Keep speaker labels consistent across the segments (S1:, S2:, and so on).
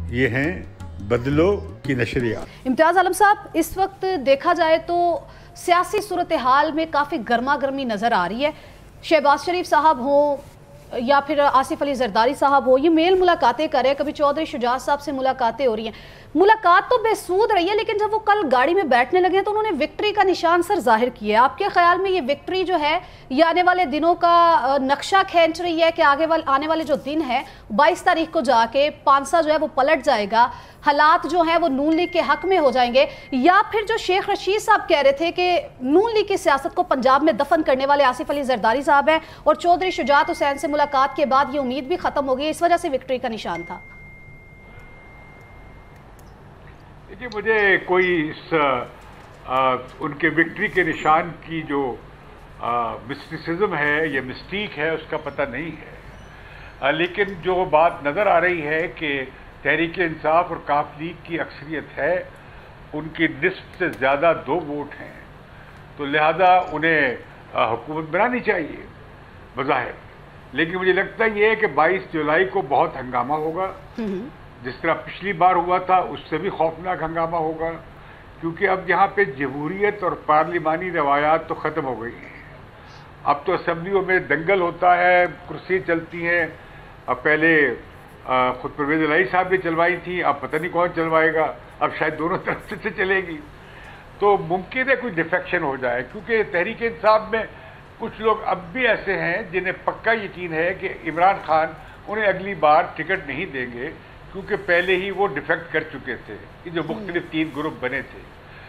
S1: یہ ہیں بدلو کی نشریات۔
S2: امتیاز عالم صاحب، اس وقت دیکھا جائے تو سیاسی صورتحال میں کافی گرما گرمی نظر آ رہی ہے۔ شہباز شریف صاحب ہوں یا پھر آصف علی زرداری صاحب ہو، یہ میل ملاقاتیں کر رہے ہیں، کبھی چودھری شجاعت صاحب سے ملاقاتیں ہو رہی ہیں۔ ملاقات تو بے سود رہی ہے، لیکن جب وہ کل گاڑی میں بیٹھنے لگے ہیں تو انہوں نے وکٹری کا نشان سر ظاہر کیا ہے۔ آپ کے خیال میں یہ وکٹری جو ہے یہ آنے والے دنوں کا نقشہ کھینچ رہی ہے کہ آنے والے جو دن ہے 22 تاریخ کو جا کے پانسا جو ہے وہ پلٹ جائے گا، حالات جو ہیں وہ نون لیگ کے حق میں ہو جائیں گے، یا پھر جو شیخ رشید صاحب کہہ رہے تھے کہ نون لیگ کی سیاست کو پنجاب میں دفن کرنے والے آصف علی زرداری صاحب ہیں اور چودھری شجاعت حسین سے ملاقات کے بعد یہ امید بھی ختم ہو گئی، اس وجہ سے وکٹری کا نشان تھا؟
S3: دیکھیے، مجھے کوئی ان کے وکٹری کے نشان کی جو مسٹیسزم ہے یا مسٹیک ہے اس کا پتہ نہیں ہے، لیکن جو بات نظر آ رہی ہے کہ تحریک انصاف اور کاف لیگ کی اکثریت ہے، ان کی نصف سے زیادہ 2 ووٹ ہیں، تو لہذا انہیں حکومت بنانی چاہیے بظاہر۔ لیکن مجھے لگتا یہ ہے کہ 22 جولائی کو بہت ہنگامہ ہوگا، جس طرح پچھلی بار ہوا تھا اس سے بھی خوفناک ہنگامہ ہوگا، کیونکہ اب یہاں پہ جمہوریت اور پارلیمانی روایات تو ختم ہو گئی ہیں۔ اب تو اسمبلیوں میں دنگل ہوتا ہے، کرسی چلتی ہیں، اب پہلے خود پرویز الہی صاحب نے چلوائی تھی، اب پتہ نہیں کون چلوائے گا، اب شاید دونوں طرف سے چلے گی، تو ممکن ہے کوئی ڈیفیکشن ہو جائے، کیونکہ تحریک انصاف میں کچھ لوگ اب بھی ایسے ہیں جنہیں پکا یقین ہے کہ عمران خان انہیں اگلی بار ٹکٹ نہیں دیں گے، کیونکہ پہلے ہی وہ ڈیفیکٹ کر چکے تھے، کہ جو مختلف 3 گروپ بنے تھے،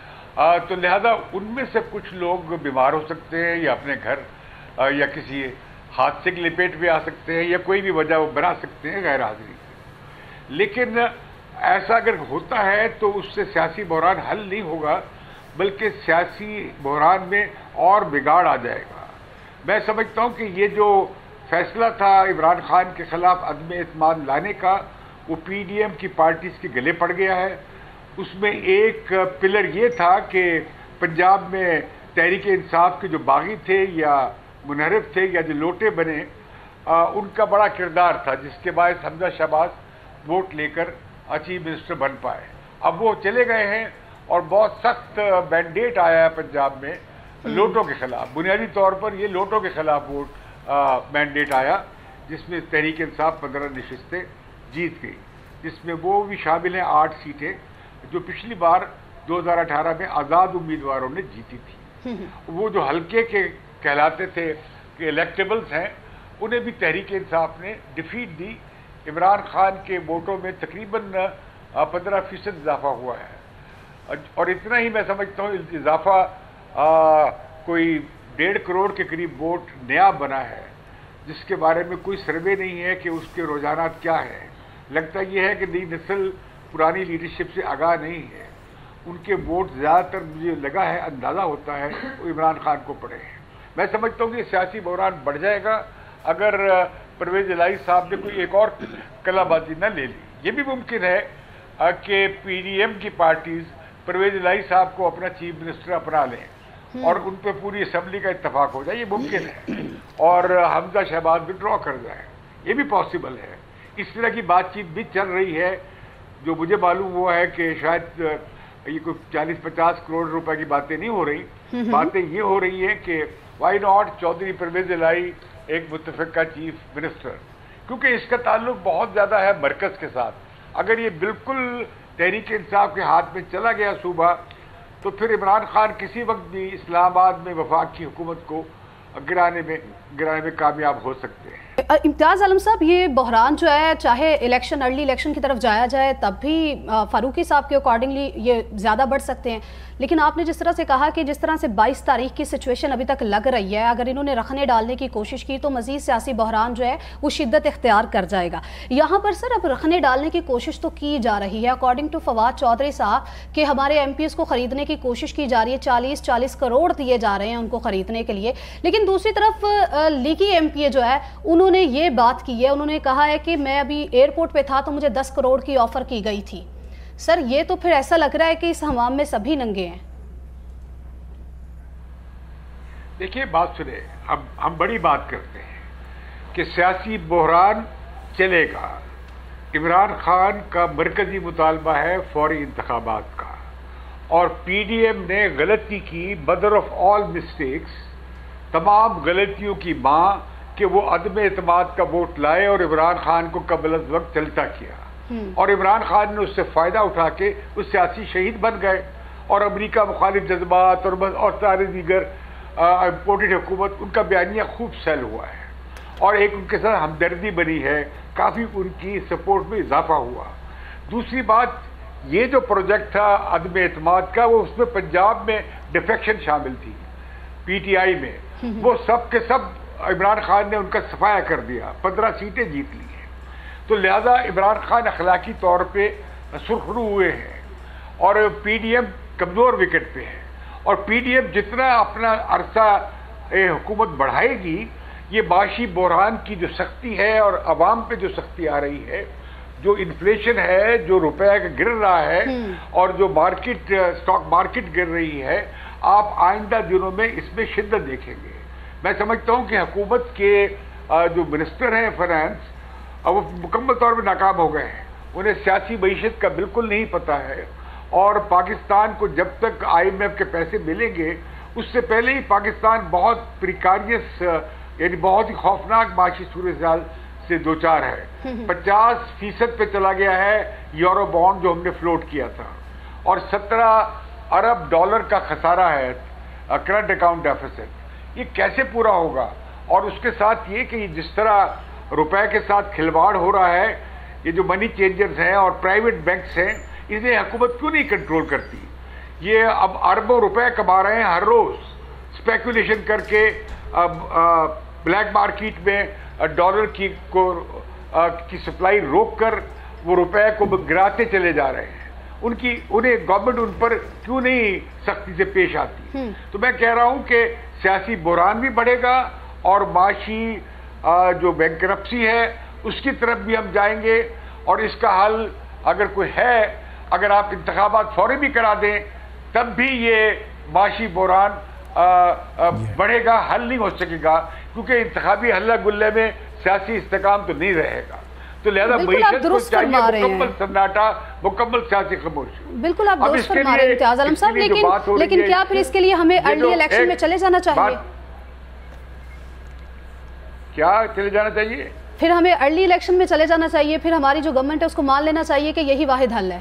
S3: تو لہذا ان میں سے کچھ لوگ بیمار ہو سکتے ہیں یا اپنے گھر یا کسی حادثے کی لپیٹ میں آ سکتے ہیں، یا کوئی بھی وجہ وہ بنا سکتے ہیں غیر حاضری سے۔ لیکن ایسا اگر ہوتا ہے تو اس سے سیاسی بحران حل نہیں ہوگا، بلکہ سیاسی بحران میں اور بگاڑ آ جائے گا۔ میں سمجھتا ہوں کہ یہ جو فیصلہ تھا عمران خان کے خلاف عدم اعتماد لانے کا، وہ پی ڈی ایم کی پارٹیز کے گلے پڑ گیا ہے۔ اس میں ایک پلر یہ تھا کہ پنجاب میں تحریک انصاف کے جو باغی تھے یا منحرف تھے یا جو لوٹے بنے، ان کا بڑا کردار تھا، جس کے باعث حمزہ شہباز ووٹ لے کر چیف منسٹر بن پائے۔ اب وہ چلے گئے ہیں اور بہت سخت مینڈیٹ آیا ہے پنجاب میں لوٹوں کے خلاف، بنیادی طور پر یہ لوٹوں کے خلاف ووٹ مینڈیٹ آیا، جس میں تحریک انصاف 15 نشستیں جیت گئی، جس میں وہ بھی شامل ہیں 8 سیٹیں جو پچھلی بار 2018 میں آزاد امیدواروں نے جیتی تھی۔ وہ جو ہلکے کے کہلاتے تھے کہ الیکٹیبلز ہیں، انہیں بھی تحریک انصاف نے ڈیفیٹ دی۔ عمران خان کے ووٹوں میں تقریباً 15% اضافہ ہوا ہے، اور اتنا ہی میں سمجھتا ہوں اضافہ کوئی 1.5 کروڑ کے قریب ووٹ نیا بنا ہے، جس کے بارے میں کوئی سروے نہیں ہے کہ اس کے رجحانات کیا ہیں۔ لگتا یہ ہے کہ نئی نسل پرانی لیڈرشپ سے آگاہ نہیں ہے، ان کے ووٹ زیادہ تر مجھے لگا ہے، اندازہ ہوتا ہے، وہ عمران خان کو پڑے ہیں۔ میں سمجھتا ہوں کہ سیاسی بحران بڑھ جائے گا اگر پرویز الہی صاحب نے کوئی ایک اور کلا بازی نہ لے لی۔ یہ بھی ممکن ہے کہ پی ڈی ایم کی پارٹیز پرویز الہی صاحب کو اپنا چیف منسٹر اپنا لیں اور ان پہ پوری اسمبلی کا اتفاق ہو جائے، یہ ممکن ہے، اور حمزہ شہباز بھی ڈرا کر جائے، یہ بھی پاسبل ہے۔ اس طرح کی بات چیت بھی چل رہی ہے۔ جو مجھے معلوم ہوا ہے کہ شاید یہ کوئی 40-50 کروڑ روپے کی باتیں نہیں ہو رہی، باتیں یہ ہو رہی ہیں کہ وائی ناٹ چودھری پرویز الہی ایک متفقہ چیف منسٹر، کیونکہ اس کا تعلق بہت زیادہ ہے مرکز کے ساتھ۔ اگر یہ بالکل تحریک انصاف کے ہاتھ میں چلا گیا صوبہ، تو پھر عمران خان کسی وقت بھی اسلام آباد میں وفاق کی حکومت کو گرانے میں کامیاب ہو سکتے ہیں۔
S2: امتیاز عالم صاحب، یہ بحران جو ہے چاہے ارلی الیکشن کی طرف جایا جائے تب بھی فاروقی صاحب کے اکارڈنگلی یہ زیادہ بڑھ سکتے ہیں، لیکن آپ نے جس طرح سے کہا کہ جس طرح سے 22 تاریخ کی سچویشن ابھی تک لگ رہی ہے، اگر انہوں نے رخنے ڈالنے کی کوشش کی تو مزید سیاسی بحران جو ہے وہ شدت اختیار کر جائے گا۔ یہاں پر سر اب رخنے ڈالنے کی کوشش تو کی جا رہی ہے، اکارڈنگ ٹو فواد چودھری صاحب کہ ہمارے ایم پیز کو خریدنے کی کوشش کی جا رہی ہے، 40 کروڑ دیے جا رہے ہیں ان کو خریدنے کے لیے، لیکن دوسری طرف لیگی ایم پی جو ہے انہوں نے یہ بات کی ہے، انہوں نے کہا ہے کہ میں ابھی ایئرپورٹ پہ تھا تو مجھے 10 کروڑ کی آفر کی گئی تھی۔ سر یہ تو پھر ایسا لگ رہا ہے کہ اس حمام میں سبھی ننگے ہیں۔
S3: دیکھیے بات سنیں، اب ہم بڑی بات کرتے ہیں کہ سیاسی بحران چلے گا، عمران خان کا مرکزی مطالبہ ہے فوری انتخابات کا، اور پی ڈی ایم نے غلطی کی، مدر آف آل مسٹیکس، تمام غلطیوں کی ماں، کہ وہ عدم اعتماد کا ووٹ لائے اور عمران خان کو قبل از وقت چلتا کیا، اور عمران خان نے اس سے فائدہ اٹھا کے وہ سیاسی شہید بن گئے، اور امریکہ مخالف جذبات اور سارے دیگر امپورٹڈ حکومت، ان کا بیانیہ خوب سیل ہوا ہے، اور ایک ان کے ساتھ ہمدردی بنی ہے، کافی ان کی سپورٹ میں اضافہ ہوا۔ دوسری بات، یہ جو پروجیکٹ تھا عدم اعتماد کا، وہ اس میں پنجاب میں ڈیفیکشن شامل تھی، پی ٹی آئی میں، وہ سب کے سب عمران خان نے ان کا صفایا کر دیا، 15 سیٹیں جیت لی ہیں، تو لہذا عمران خان اخلاقی طور پہ سرخرو ہوئے ہیں، اور پی ڈی ایم کمزور وکٹ پہ ہے، اور پی ڈی ایم جتنا اپنا عرصہ حکومت بڑھائے گی، یہ معاشی بحران کی جو سختی ہے اور عوام پہ جو سختی آ رہی ہے، جو انفلیشن ہے، جو روپے کا گر رہا ہے، اور جو مارکیٹ اسٹاک مارکیٹ گر رہی ہے، آپ آئندہ دنوں میں اس میں شدت دیکھیں گے۔ میں سمجھتا ہوں کہ حکومت کے جو منسٹر ہیں فائنانس، وہ مکمل طور پہ ناکام ہو گئے ہیں، انہیں سیاسی معیشت کا بالکل نہیں پتہ ہے، اور پاکستان کو جب تک آئی ایم ایف کے پیسے ملیں گے، اس سے پہلے ہی پاکستان بہت پریکاریس، یعنی بہت ہی خوفناک معاشی صورتحال سے دوچار ہے۔ 50% پہ چلا گیا ہے یورو بانڈ جو ہم نے فلوٹ کیا تھا، اور 17 ارب ڈالر کا خسارہ ہے کرنٹ اکاؤنٹ ڈیفیسٹ۔ یہ کیسے پورا ہوگا؟ اور اس کے ساتھ یہ کہ جس طرح روپے کے ساتھ کھلواڑ ہو رہا ہے، یہ جو منی چینجرز ہیں اور پرائیویٹ بینکس ہیں، انہیں حکومت کیوں نہیں کنٹرول کرتی؟ یہ اب اربوں روپے کما رہے ہیں ہر روز، اسپیکولیشن کر کے بلیک مارکیٹ میں ڈالر کی سپلائی روک کر وہ روپے کو گراتے چلے جا رہے ہیں۔ انہیں گورنمنٹ ان پر کیوں نہیں سختی سے پیش آتی؟ تو میں کہہ رہا ہوں کہ سیاسی بحران بھی بڑھے گا، اور معاشی جو بینکرپسی ہے اس کی طرف بھی ہم جائیں گے، اور اس کا حل اگر کوئی ہے، اگر آپ انتخابات فوری بھی کرا دیں تب بھی یہ معاشی بحران بڑھے گا، حل نہیں ہو سکے گا، کیونکہ انتخابی ہلہ گلے میں سیاسی استحکام تو نہیں رہے گا۔ تو لہذا معیشت کو چاہیے مکمل سناٹا، مکمل سیاسی خاموشی۔
S2: بالکل آپ درست فرما رہے ہیں امتیاز عالم صاحب، لیکن کیا پھر اس کے لیے ہمیں ارلی الیکشن میں چلے جانا چاہیے؟
S3: کیا چلے جانا چاہیے؟
S2: پھر ہمیں ارلی الیکشن میں چلے جانا چاہیے، پھر ہماری جو گورنمنٹ ہے اس کو مان لینا چاہیے کہ یہی واحد حل ہے؟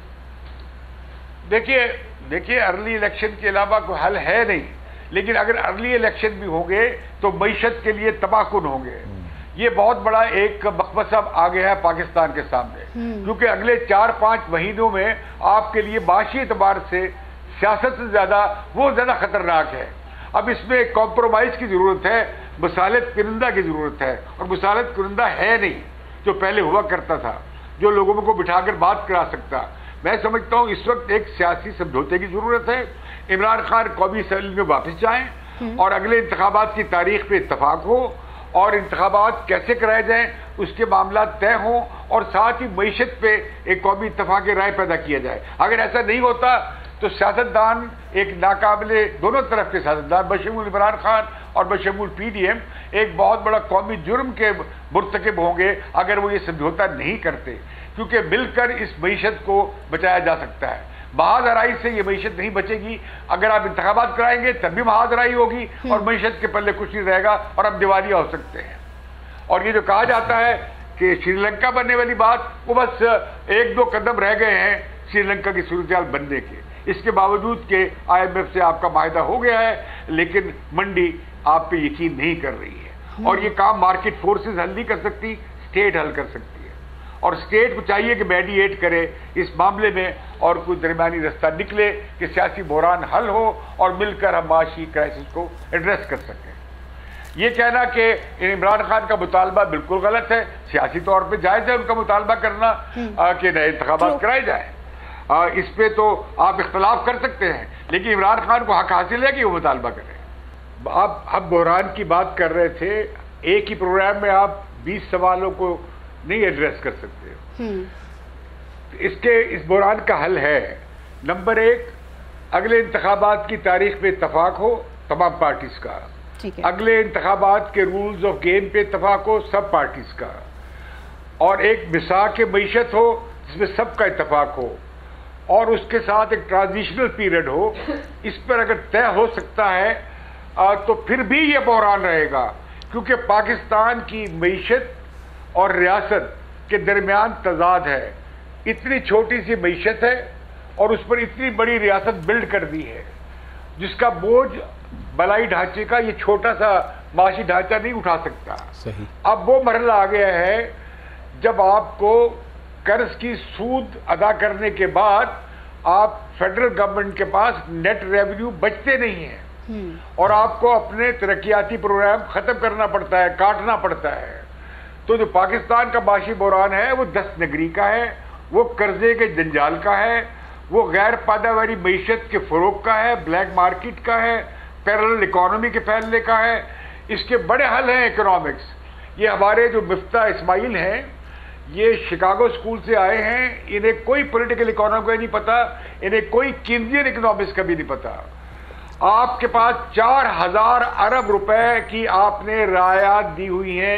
S3: دیکھیے ارلی الیکشن کے علاوہ کوئی حل ہے نہیں، لیکن اگر ارلی الیکشن بھی ہوں گے تو معیشت کے لیے تباہ کن ہوں گے۔ یہ بہت بڑا ایک مقبضہ آ گیا ہے پاکستان کے سامنے، کیونکہ اگلے 4-5 مہینوں میں آپ کے لیے معاشی اعتبار سے سیاست سے زیادہ خطرناک ہے۔ اب اس میں کمپرومائز کی ضرورت ہے، مصالحت کنندہ کی ضرورت ہے، اور مصالحت کنندہ ہے نہیں جو پہلے ہوا کرتا تھا، جو لوگوں کو بٹھا کر بات کرا سکتا۔ میں سمجھتا ہوں اس وقت ایک سیاسی سمجھوتے کی ضرورت ہے۔ عمران خان قومی اسمبلی میں واپس جائیں، اور اگلے انتخابات کی تاریخ پہ اتفاق ہو، اور انتخابات کیسے کرائے جائیں اس کے معاملات طے ہوں، اور ساتھ ہی معیشت پہ ایک قومی اتفاق رائے پیدا کیا جائے۔ اگر ایسا نہیں ہوتا تو سیاستدان ایک ناقابل، دونوں طرف کے سیاستدان بشمول عمران خان اور بشمول پی ڈی ایم، ایک بہت بڑا قومی جرم کے مرتکب ہوں گے اگر وہ یہ سمجھوتا نہیں کرتے، کیونکہ مل کر اس معیشت کو بچایا جا سکتا ہے۔ محاذ آرائی سے یہ معیشت نہیں بچے گی، اگر آپ انتخابات کرائیں گے تب بھی محاذ آرائی ہوگی، اور معیشت کے پلے کچھ نہیں رہے گا، اور ہم دیوالیہ ہو سکتے ہیں۔ اور یہ جو کہا جاتا ہے کہ سری لنکا بننے والی بات، وہ بس 1-2 قدم رہ گئے ہیں سری لنکا کی صورتحال بننے کے، اس کے باوجود کہ آئی ایم ایف سے آپ کا معاہدہ ہو گیا ہے، لیکن منڈی آپ پہ یقین نہیں کر رہی ہے، اور یہ کام مارکیٹ فورسز حل نہیں کر سکتی، اسٹیٹ حل کر سکتی ہے، اور اسٹیٹ کو چاہیے کہ میڈییٹ کرے اس معاملے میں، اور کوئی درمیانی رستہ نکلے کہ سیاسی بحران حل ہو، اور مل کر ہم معاشی کرائسس کو ایڈریس کر سکیں۔ یہ کہنا کہ عمران خان کا مطالبہ بالکل غلط ہے، سیاسی طور پہ جائز ہے ان کا مطالبہ کرنا کہ نئے انتخابات کرائے جائیں، اس پہ تو آپ اختلاف کر سکتے ہیں، لیکن عمران خان کو حق حاصل ہے کہ وہ مطالبہ کریں۔ آپ بحران کی بات کر رہے تھے، ایک ہی پروگرام میں آپ 20 سوالوں کو نہیں ایڈریس کر سکتے۔ اس بحران کا حل ہے، نمبر 1، اگلے انتخابات کی تاریخ پہ اتفاق ہو تمام پارٹیز کا، اگلے انتخابات کے رولز آف گیم پہ اتفاق ہو سب پارٹیز کا، اور ایک مساق معیشت ہو جس میں سب کا اتفاق ہو اور اس کے ساتھ ایک ٹرانزیشنل پیریڈ ہو، اس پر اگر طے ہو سکتا ہے تو پھر بھی یہ بحران رہے گا، کیونکہ پاکستان کی معیشت اور ریاست کے درمیان تضاد ہے. اتنی چھوٹی سی معیشت ہے اور اس پر اتنی بڑی ریاست بلڈ کر دی ہے جس کا بوجھ بلائی ڈھانچے کا یہ چھوٹا سا معاشی ڈھانچہ نہیں اٹھا سکتا.
S1: صحیح.
S3: اب وہ مرحلہ آ گیا ہے جب آپ کو قرض کی سود ادا کرنے کے بعد آپ فیڈرل گورنمنٹ کے پاس نیٹ ریونیو بچتے نہیں ہیں اور آپ کو اپنے ترقیاتی پروگرام ختم کرنا پڑتا ہے، کاٹنا پڑتا ہے. تو جو پاکستان کا معاشی بحران ہے وہ دست نگری کا ہے، وہ قرضے کے جنجال کا ہے، وہ غیر پیداواری معیشت کے فروغ کا ہے، بلیک مارکیٹ کا ہے، پیرلل اکانومی کے پھیلنے کا ہے. اس کے بڑے حل ہیں اکنامکس. یہ ہمارے جو مفتاح اسماعیل ہیں یہ شکاگو اسکول سے آئے ہیں، انہیں کوئی پولیٹیکل اکانومی کا نہیں پتا، انہیں کوئی کینزین اکنامکس کا بھی نہیں پتا. آپ کے پاس 4000 ارب روپے کی آپ نے رعایات دی ہوئی ہیں،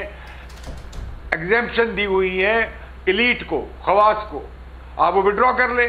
S3: ایگزیمپشن دی ہوئی ہیں ایلیٹ کو، خواص کو. آپ وہ وڈرا کر لیں.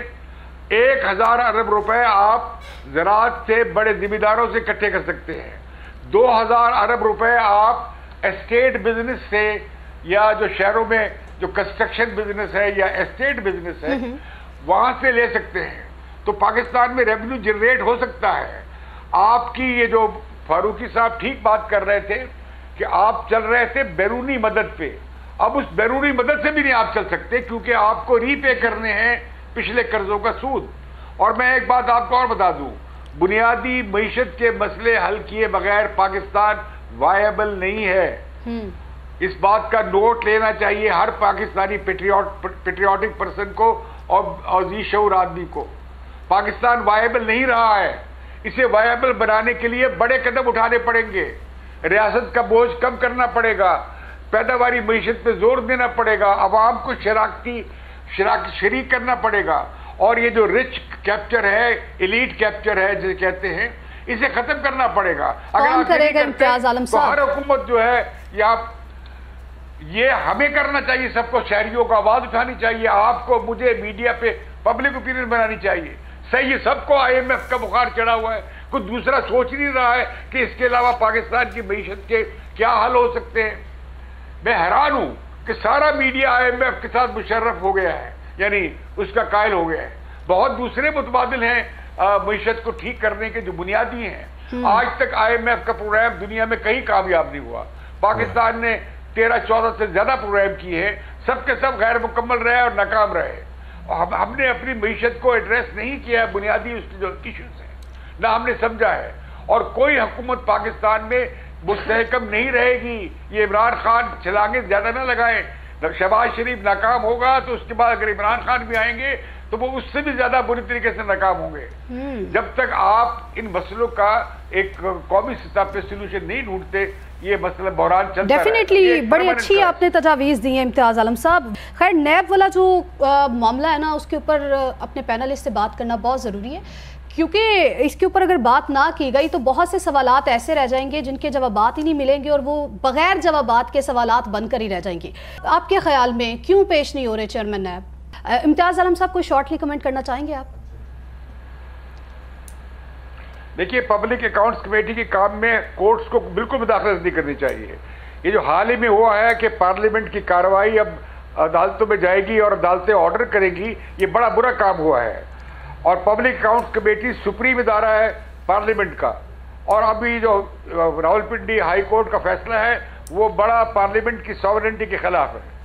S3: 1000 ارب روپے آپ زراعت سے بڑے ذمہ داروں سے اکٹھے کر سکتے ہیں. 2000 ارب روپے آپ اسٹیٹ بزنس سے یا جو شہروں میں جو کنسٹرکشن بزنس ہے یا اسٹیٹ بزنس ہے وہاں سے لے سکتے ہیں. تو پاکستان میں ریونیو جنریٹ ہو سکتا ہے. آپ کی یہ جو فاروقی صاحب ٹھیک بات کر رہے تھے کہ آپ چل رہے تھے بیرونی مدد پہ. اب اس بیرونی مدد سے بھی نہیں آپ چل سکتے کیونکہ آپ کو ری پے کرنے ہیں پچھلے قرضوں کا سود. اور میں ایک بات آپ کو اور بتا دوں، بنیادی معیشت کے مسئلے حل کیے بغیر پاکستان وائبل نہیں ہے. اس بات کا نوٹ لینا چاہیے ہر پاکستانی پیٹریوٹک پرسن کو اور ذی شعور آدمی کو. پاکستان وائبل نہیں رہا ہے. اسے وائبل بنانے کے لیے بڑے قدم اٹھانے پڑیں گے. ریاست کا بوجھ کم کرنا پڑے گا، پیداواری معیشت پہ زور دینا پڑے گا، عوام کو شریک کرنا پڑے گا. اور یہ جو رچ کیپچر ہے، ایلیٹ کیپچر ہے جسے کہتے ہیں، اسے ختم کرنا پڑے گا.
S2: کون کرے گا امتیاز عالم
S3: تو
S2: صاحب؟
S3: ہر حکومت جو ہے یہ ہمیں کرنا چاہیے، سب کو شہریوں کو آواز اٹھانی چاہیے، آپ کو، مجھے، میڈیا پہ پبلک اوپینین بنانی چاہیے. صحیح ہے، سب کو IMF کا بخار چڑھا ہوا ہے، کوئی دوسرا سوچ نہیں رہا ہے کہ اس کے علاوہ پاکستان کی معیشت کے کیا حل ہو سکتے ہیں. میں حیران ہوں کہ سارا میڈیا IMF کے ساتھ مشرف ہو گیا ہے، یعنی اس کا قائل ہو گیا ہے. بہت دوسرے متبادل ہیں معیشت کو ٹھیک کرنے کے جو بنیادی ہیں. آج تک IMF کا پروگرام دنیا میں کہیں کامیاب نہیں ہوا. پاکستان نے 13-14 سے زیادہ پروگرام کیے ہیں، سب کے سب غیر مکمل رہے اور ناکام رہے. ہم نے اپنی معیشت کو ایڈریس نہیں کیا ہے، بنیادی اس کے جو ایشوز ہیں نہ ہم نے سمجھا ہے. اور کوئی حکومت پاکستان میں مستحکم نہیں رہے گی. یہ عمران خان چھلانگیں زیادہ نہ لگائیں. شہباز شریف ناکام ہوگا تو اس کے بعد اگر عمران خان بھی آئیں گے تو وہ اس سے بھی زیادہ بری طریقے سے ناکام ہوں گے. جب تک آپ ان مسئلوں کا ایک قومی سطح پہ سولوشن نہیں ڈھونڈتے یہ مسئلہ بحران چلتا ہے.
S2: ڈیفینیٹلی بڑی اچھی آپ نے تجاویز دی ہیں امتیاز عالم صاحب. خیر نیب والا جو معاملہ ہے نا اس کے اوپر اپنے پینلسٹ سے بات کرنا بہت ضروری ہے، کیونکہ اس کے اوپر اگر بات نہ کی گئی تو بہت سے سوالات ایسے رہ جائیں گے جن کے جوابات ہی نہیں ملیں گے اور وہ بغیر جوابات کے سوالات بن کر ہی رہ جائیں گے. آپ کے خیال میں کیوں پیش نہیں ہو رہے چیئرمین نیب؟ امتیاز عالم صاحب کوئی شارٹلی کمنٹ کرنا چاہیں گے آپ؟
S3: دیکھیے، پبلک اکاؤنٹس کمیٹی کے کام میں کورٹس کو بالکل مداخلت نہیں کرنی چاہیے. یہ جو حال ہی میں ہوا ہے کہ پارلیمنٹ کی کارروائی اب عدالتوں میں جائے گی اور عدالتیں آرڈر کریں گی، یہ بڑا برا کام ہوا ہے. اور پبلک اکاؤنٹس کمیٹی سپریم ادارہ ہے پارلیمنٹ کا، اور ابھی جو راولپنڈی ہائی کورٹ کا فیصلہ ہے وہ بڑا پارلیمنٹ کی ساورنٹی کے خلاف ہے.